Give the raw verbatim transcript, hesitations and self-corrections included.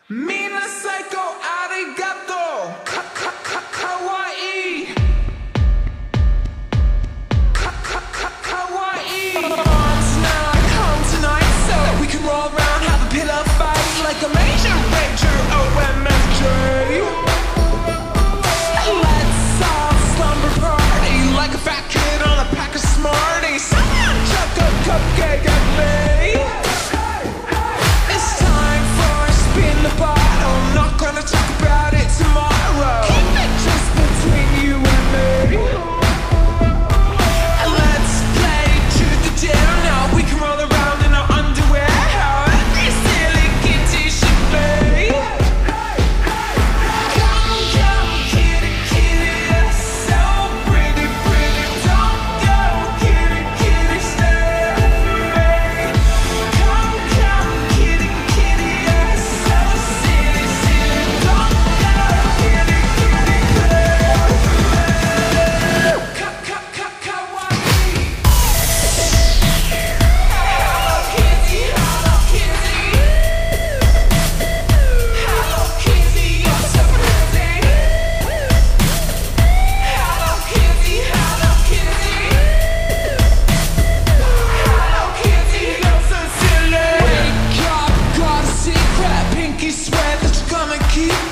Mina psycho arigato ka ka ka kawaii ka ka ka kawaii. Mom's not home tonight, so we can roll around, have a pillow fight like a major rager. O M F J. Let's all slumber party like a fat kid on a pack of Smarties. Someone chuck a cupcake at me. It's time for a spin the bottle. Not gonna talk about it tomorrow. Keep it just between you and me. And let's play truth or dare. Now we can roll around in our underwear. How every silly kitty should be. Come, come, kitty, kitty, you're so pretty, pretty. Don't go, kitty, kitty, stay with me. Come, come, kitty, kitty, you're so silly, silly. Don't go, kitty, kitty, stay with me. Ka, ka, ka, kawaii. Hello Kitty, hello Kitty. Hello Kitty, you're so pretty. Hello Kitty, hello Kitty. Hello Kitty, you're so silly. Wake up, got a secret. Pinky swear that you're gonna keep